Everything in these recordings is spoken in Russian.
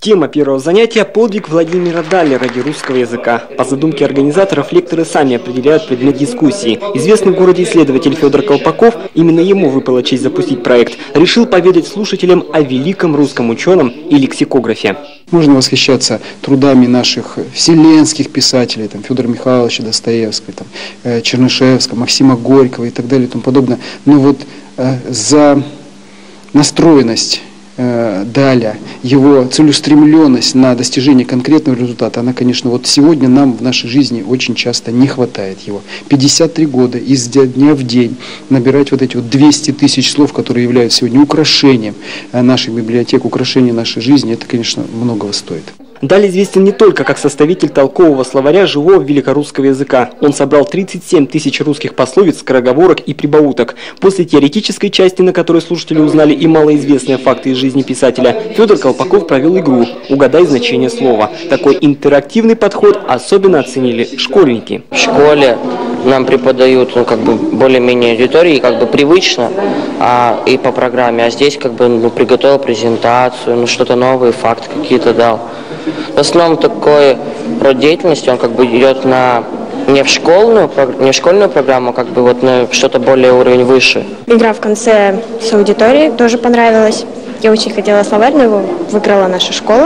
Тема первого занятия – подвиг Владимира Дали ради русского языка. По задумке организаторов, лекторы сами определяют предмет дискуссии. Известный в городе исследователь Федор Колпаков, именно ему выпала честь запустить проект, решил поведать слушателям о великом русском ученом и лексикографе. Можно восхищаться трудами наших вселенских писателей, Федора Михайловича Достоевского, Чернышевского, Максима Горького и так далее и тому подобное. Но вот за настроенность Даля, его целеустремленность на достижение конкретного результата, она, конечно, вот сегодня нам в нашей жизни очень часто не хватает его. 53 года из дня в день набирать вот эти 200 тысяч слов, которые являются сегодня украшением нашей библиотеки, украшением нашей жизни, это, конечно, многого стоит. Даль известен не только как составитель толкового словаря живого великорусского языка. Он собрал 37 тысяч русских пословиц, скороговорок и прибауток. После теоретической части, на которой слушатели узнали и малоизвестные факты из жизни писателя, Федор Колпаков провел игру «Угадай значение слова». Такой интерактивный подход особенно оценили школьники. В школе нам преподают более-менее аудитории, привычно и по программе, а здесь приготовил презентацию, что-то новые факты какие-то дал. В основном такой род деятельности, он идет не в школьную программу, на что-то более уровень выше. Игра в конце с аудиторией тоже понравилась. Я очень хотела словарь, но его выиграла наша школа.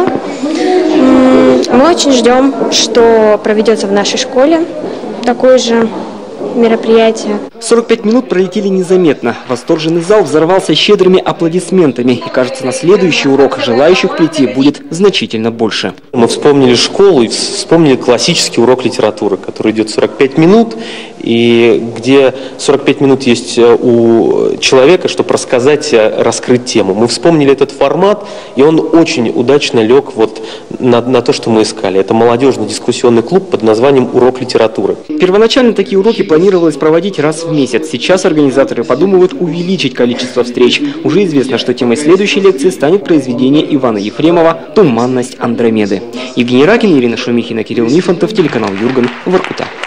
Мы очень ждем, что проведется в нашей школе такое же мероприятие. 45 минут пролетели незаметно. Восторженный зал взорвался щедрыми аплодисментами. И, кажется, на следующий урок желающих прийти будет значительно больше. Мы вспомнили школу и вспомнили классический урок литературы, который идет 45 минут, и где 45 минут есть у человека, чтобы рассказать, раскрыть тему. Мы вспомнили этот формат, и он очень удачно лег на то, что мы искали. Это молодежный дискуссионный клуб под названием «Урок литературы». Первоначально такие уроки планировалось проводить раз в месяц. Сейчас организаторы подумывают увеличить количество встреч. Уже известно, что темой следующей лекции станет произведение Ивана Ефремова «Туманность Андромеды». Евгений Ракин, Ирина Шумихина, Кирилл Нифонтов, телеканал Юрган, Воркута.